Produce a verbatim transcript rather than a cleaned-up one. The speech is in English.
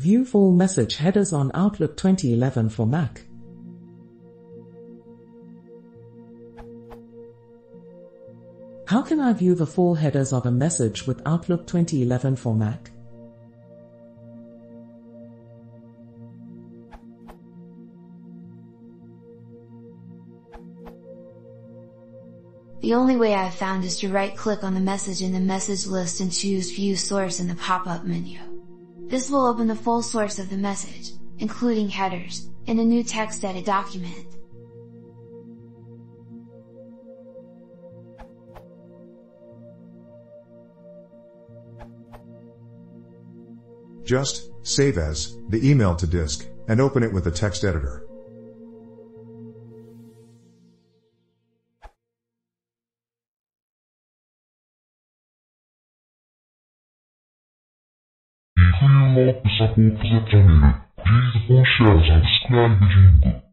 View full message headers on Outlook twenty eleven for Mac. How can I view the full headers of a message with Outlook twenty eleven for Mac? The only way I've found is to right-click on the message in the message list and choose View Source in the pop-up menu. This will open the full source of the message, including headers, in a new text edit document. Just save as the email to disk and open it with a text editor. If you like the support for the channel, please don't share and subscribe the link.